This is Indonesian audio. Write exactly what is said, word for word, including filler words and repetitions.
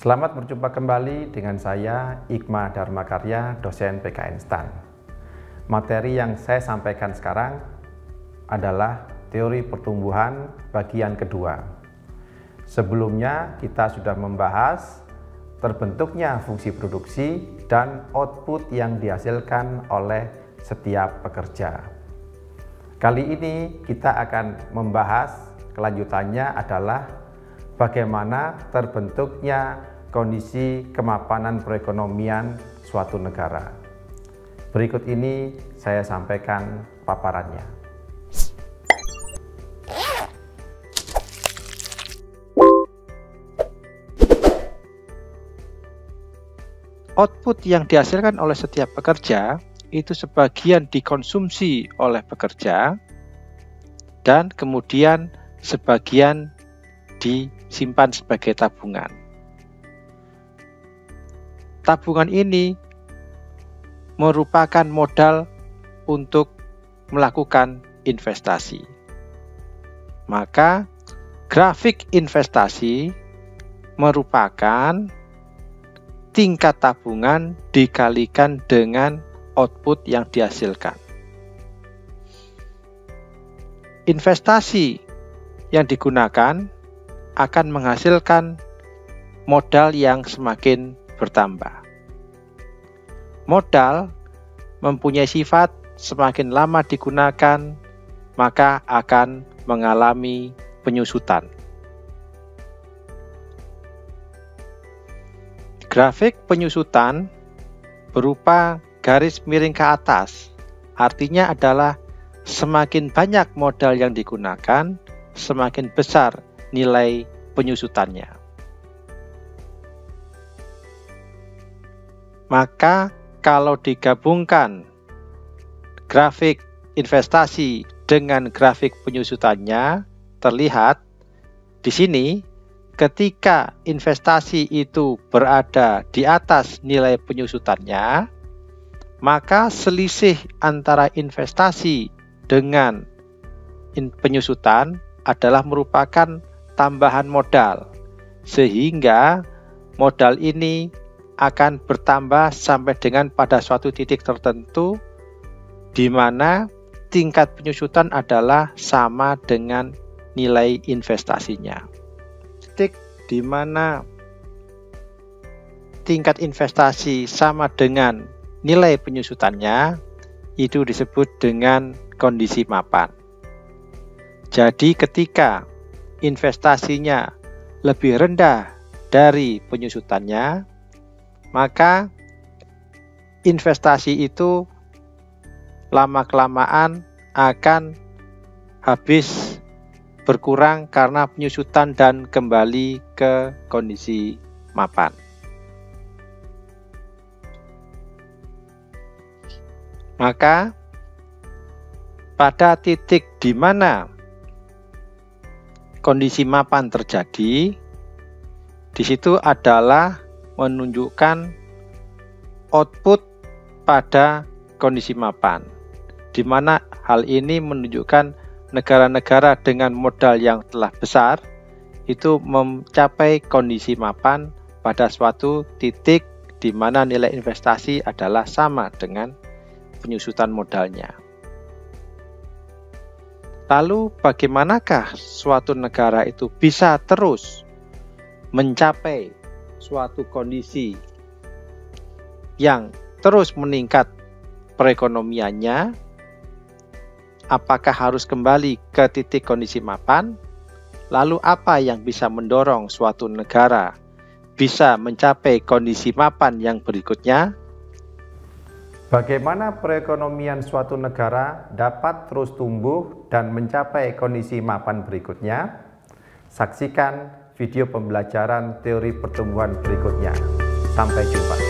Selamat berjumpa kembali dengan saya Ikma Dharmakarya, dosen P K N STAN. Materi yang saya sampaikan sekarang adalah teori pertumbuhan bagian kedua. Sebelumnya kita sudah membahas terbentuknya fungsi produksi dan output yang dihasilkan oleh setiap pekerja. Kali ini kita akan membahas kelanjutannya adalah bagaimana terbentuknya kondisi kemapanan perekonomian suatu negara. Berikut ini saya sampaikan paparannya. Output yang dihasilkan oleh setiap pekerja itu sebagian dikonsumsi oleh pekerja dan kemudian sebagian disimpan sebagai tabungan. Tabungan ini merupakan modal untuk melakukan investasi. Maka grafik investasi merupakan tingkat tabungan dikalikan dengan output yang dihasilkan. Investasi yang digunakan akan menghasilkan modal yang semakin bertambah. Modal mempunyai sifat semakin lama digunakan, maka akan mengalami penyusutan. Grafik penyusutan berupa garis miring ke atas, artinya adalah semakin banyak modal yang digunakan, semakin besar nilai penyusutannya. Maka kalau digabungkan grafik investasi dengan grafik penyusutannya, terlihat di sini ketika investasi itu berada di atas nilai penyusutannya, maka selisih antara investasi dengan penyusutan adalah merupakan tambahan modal, sehingga modal ini akan bertambah sampai dengan pada suatu titik tertentu di mana tingkat penyusutan adalah sama dengan nilai investasinya. Titik di mana tingkat investasi sama dengan nilai penyusutannya itu disebut dengan kondisi mapan. Jadi ketika investasinya lebih rendah dari penyusutannya, maka investasi itu lama-kelamaan akan habis berkurang karena penyusutan dan kembali ke kondisi mapan. Maka pada titik di mana kondisi mapan terjadi, di situ adalah menunjukkan output pada kondisi mapan, di mana hal ini menunjukkan negara-negara dengan modal yang telah besar itu mencapai kondisi mapan pada suatu titik di mana nilai investasi adalah sama dengan penyusutan modalnya. Lalu bagaimanakah suatu negara itu bisa terus mencapai suatu kondisi yang terus meningkat perekonomiannya? Apakah harus kembali ke titik kondisi mapan? Lalu apa yang bisa mendorong suatu negara bisa mencapai kondisi mapan yang berikutnya? Bagaimana perekonomian suatu negara dapat terus tumbuh dan mencapai kondisi mapan berikutnya? Saksikan video pembelajaran teori pertumbuhan berikutnya. Sampai jumpa.